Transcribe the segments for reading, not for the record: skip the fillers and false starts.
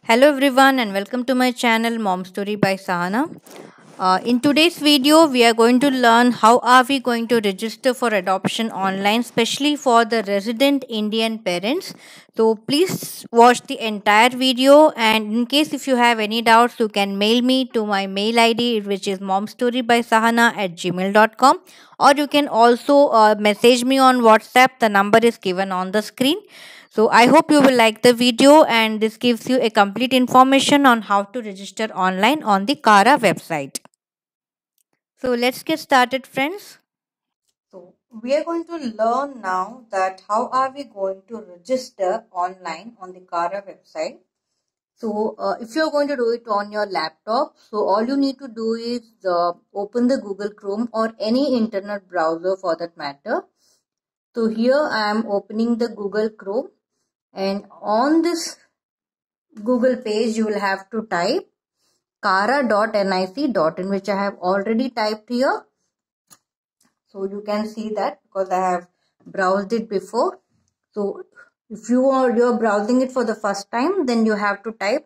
Hello everyone and welcome to my channel Mom Story by Sahana. In today's video we are going to learn how are we going to register for adoption online, especially for the resident Indian parents. So please watch the entire video, and in case if you have any doubts you can mail me to my mail ID, which is momstorybysahana@gmail.com, or you can also message me on WhatsApp. The number is given on the screen. So I hope you will like the video, and this gives you a complete information on how to register online on the Kara website. So let's get started, friends. So we are going to learn now that how are we going to register online on the Kara website. So if you're going to do it on your laptop, so all you need to do is open the Google Chrome or any internet browser for that matter. So here I am opening the Google Chrome, and on this Google page you will have to type kara.nic.in, which I have already typed here. So you can see that because I have browsed it before. So if you're browsing it for the first time, then you have to type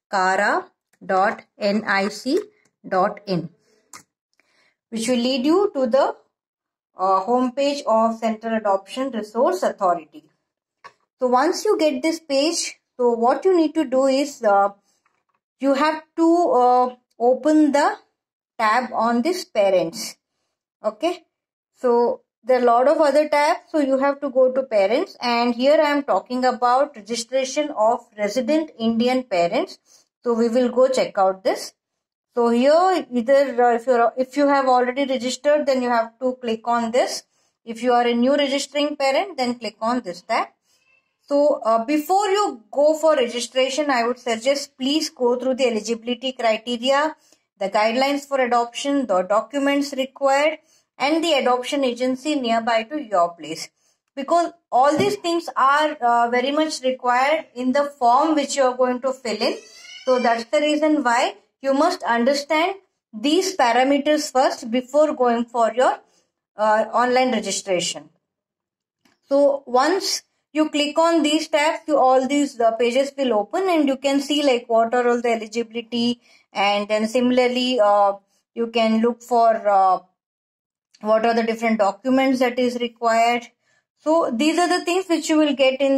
kara.nic.in, which will lead you to the homepage of Central Adoption Resource Authority. So once you get this page, so what you need to do is you have to open the tab on this parents. Okay, so there are a lot of other tabs, so you have to go to parents, and here I am talking about registration of resident Indian parents. So we will go check out this. So here either if you have already registered, then you have to click on this. If you are a new registering parent, then click on this tab. So before you go for registration, I would suggest please go through the eligibility criteria, the guidelines for adoption, the documents required, and the adoption agency nearby to your place. Because all these things are very much required in the form which you are going to fill in. So that's the reason why you must understand these parameters first before going for your online registration. So once you click on these tabs, all these pages will open, and you can see like what are all the eligibility, and then similarly you can look for what are the different documents that is required. So these are the things which you will get in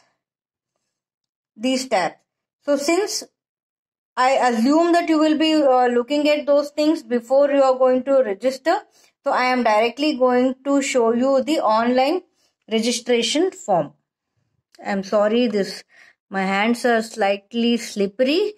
these tabs. So since I assume that you will be looking at those things before you are going to register, so I am directly going to show you the online registration form. I'm sorry, my hands are slightly slippery.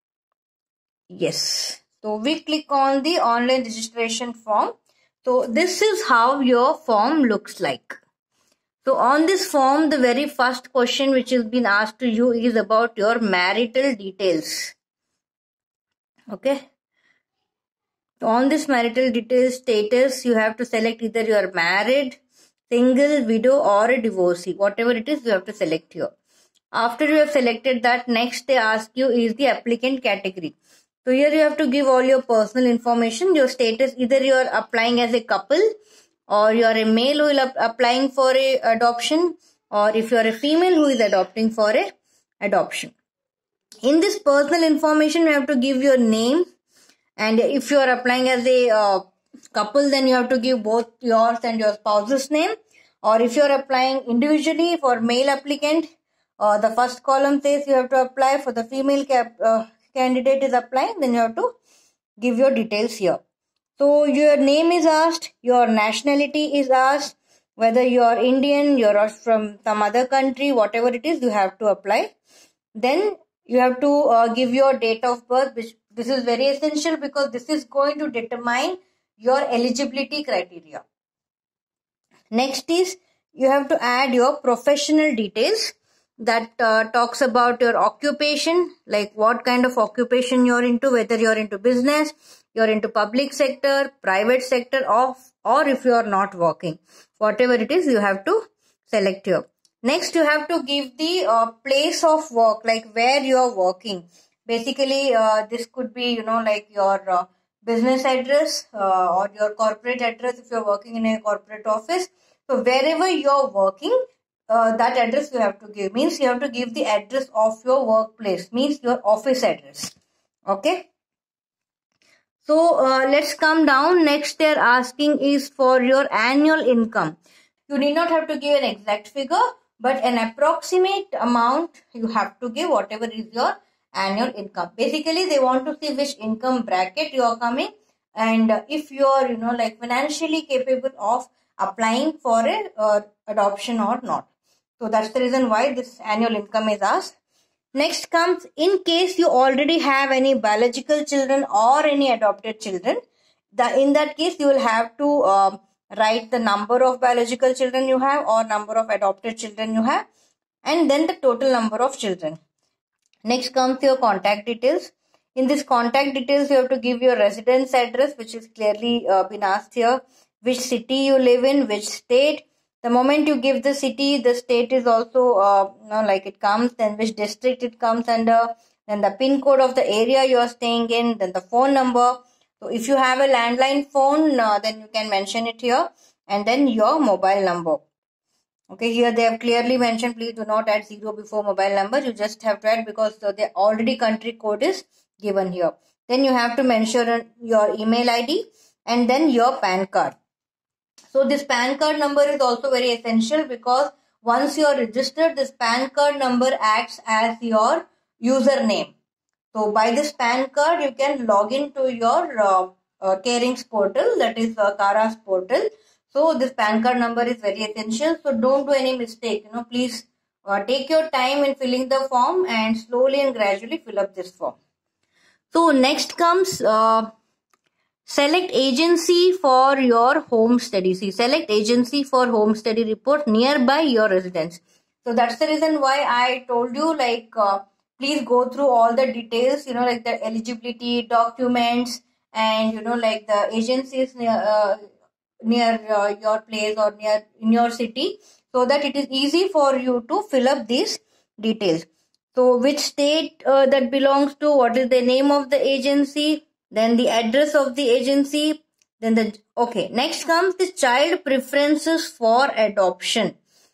Yes. So we click on the online registration form. So this is how your form looks like. So on this form, the very first question which has been asked to you is about your marital details. Okay. So on this marital details status, you have to select either you are married, single, widow, or a divorcee. Whatever it is, you have to select here. After you have selected that, next they ask you is the applicant category. So here you have to give all your personal information, your status, either you are applying as a couple, or you are a male who is applying for a adoption, or if you are a female who is adopting for a adoption. In this personal information, you have to give your name, and if you are applying as a couple, then you have to give both yours and your spouse's name. Or if you are applying individually for male applicant, the first column says you have to apply. For the female candidate is applying, then you have to give your details here. So your name is asked, your nationality is asked, whether you are Indian, you are from some other country, whatever it is, you have to apply. Then you have to give your date of birth, which this is very essential because this is going to determine your eligibility criteria. Next is you have to add your professional details that talks about your occupation, like what kind of occupation you're into, whether you're into business, you're into public sector, private sector, or if you are not working. Whatever it is, you have to select here. Next, you have to give the place of work, like where you are working. Basically, this could be, like your business address or your corporate address if you're working in a corporate office. So wherever you're working, that address you have to give. Means you have to give the address of your workplace, means your office address. Okay. So let's come down. Next they're asking is for your annual income. You need not have to give an exact figure, but an approximate amount you have to give, whatever is your annual income. Basically they want to see which income bracket you are coming, and if you are like financially capable of applying for a adoption or not. So that's the reason why this annual income is asked. Next comes, in case you already have any biological children or any adopted children, in that case you will have to write the number of biological children you have or number of adopted children you have, and then the total number of children. Next comes your contact details. In this contact details, you have to give your residence address, which is clearly been asked here, which city you live in, which state. The moment you give the city, the state is also like it comes, then which district it comes under, then the pin code of the area you are staying in, then the phone number. So if you have a landline phone, then you can mention it here, and then your mobile number. Okay, here they have clearly mentioned, please do not add 0 before mobile number. You just have to add because the already country code is given here. Then you have to mention your email ID and then your PAN card. So this PAN card number is also very essential because once you are registered, this PAN card number acts as your username. So by this PAN card, you can log into your Carings portal, that is CARA's portal. So this PAN card number is very essential. So don't do any mistake. Please take your time in filling the form and slowly and gradually fill up this form. So next comes select agency for your home study. See, select agency for home study report nearby your residence. So that's the reason why I told you please go through all the details, like the eligibility documents and like the agencies near your place or near in your city, so that it is easy for you to fill up these details. So which state that belongs to, what is the name of the agency, then the address of the agency, then next comes the child preferences for adoption.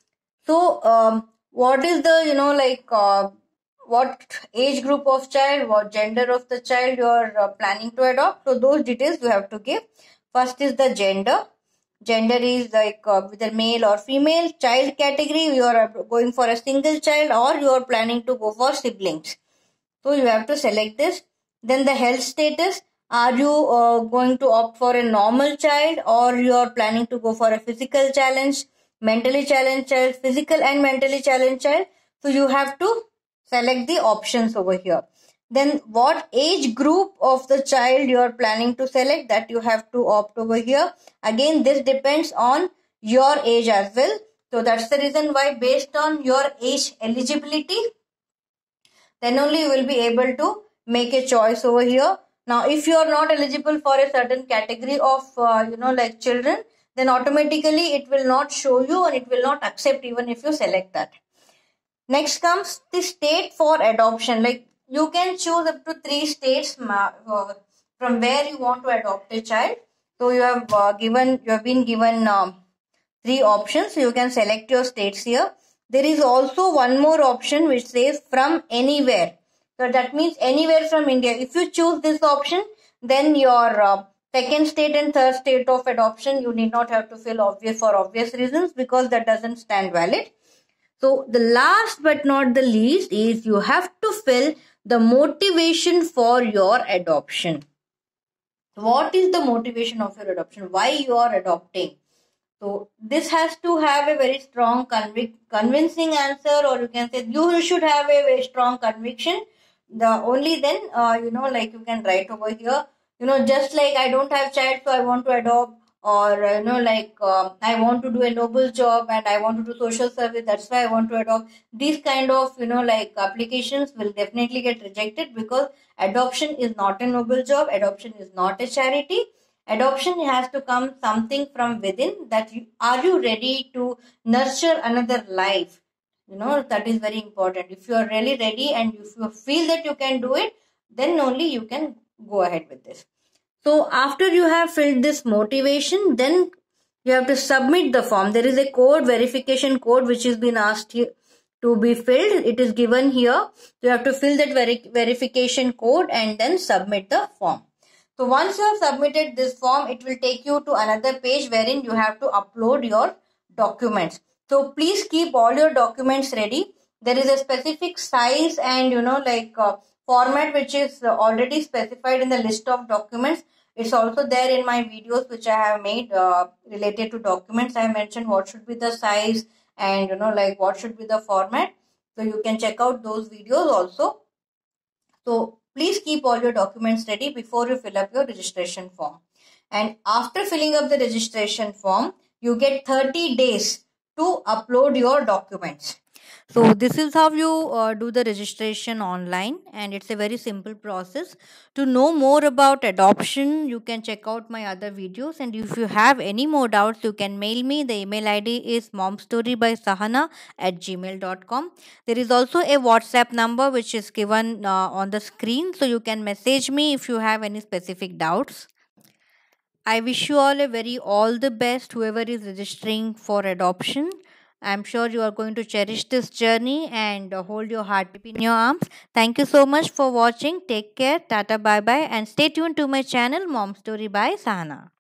So what is the what age group of child, what gender of the child you are planning to adopt. So those details you have to give. First is the gender. Gender is whether male or female. Child category, you are going for a single child or you are planning to go for siblings. So you have to select this. Then the health status. Are you going to opt for a normal child or you are planning to go for a physical challenge, mentally challenged child, physical and mentally challenged child? So you have to select the options over here. Then what age group of the child you are planning to select, that you have to opt over here. Again, this depends on your age as well. So that's the reason why based on your age eligibility, then only you will be able to make a choice over here. Now, if you are not eligible for a certain category of, children, then automatically it will not show you and it will not accept even if you select that. Next comes the state for adoption. Like you can choose up to 3 states from where you want to adopt a child. So you have been given 3 options. So you can select your states here. There is also one more option which says from anywhere. So that means anywhere from India. If you choose this option, then your second state and third state of adoption, you need not have to fill for obvious reasons because that doesn't stand valid. So the last but not the least is you have to fill the motivation for your adoption. What is the motivation of your adoption? Why you are adopting? So this has to have a very strong convincing answer, or you can say you should have a very strong conviction. Only then you can write over here. Just like I don't have child, so I want to adopt, or I want to do a noble job and I want to do social service, that's why I want to adopt. These kind of applications will definitely get rejected because adoption is not a noble job, adoption is not a charity. Adoption has to come something from within, that are you ready to nurture another life? That is very important. If you are really ready and if you feel that you can do it, then only you can go ahead with this. So after you have filled this motivation, then you have to submit the form. There is a code, verification code, which is been asked here to be filled. It is given here. You have to fill that verification code and then submit the form. So once you have submitted this form, it will take you to another page wherein you have to upload your documents. So please keep all your documents ready. There is a specific size and format which is already specified in the list of documents. It's also there in my videos which I have made related to documents. I have mentioned what should be the size and what should be the format. So you can check out those videos also. So please keep all your documents ready before you fill up your registration form. And after filling up the registration form, you get 30 days to upload your documents. So this is how you do the registration online, and it's a very simple process. To know more about adoption, you can check out my other videos, and if you have any more doubts, you can mail me. The email ID is momstorybysahana@gmail.com. There is also a WhatsApp number which is given on the screen, so you can message me if you have any specific doubts. I wish you all the best, whoever is registering for adoption. I'm sure you are going to cherish this journey and hold your heart in your arms. Thank you so much for watching. Take care. Tata, bye bye, and stay tuned to my channel, Mom Story by Sahana.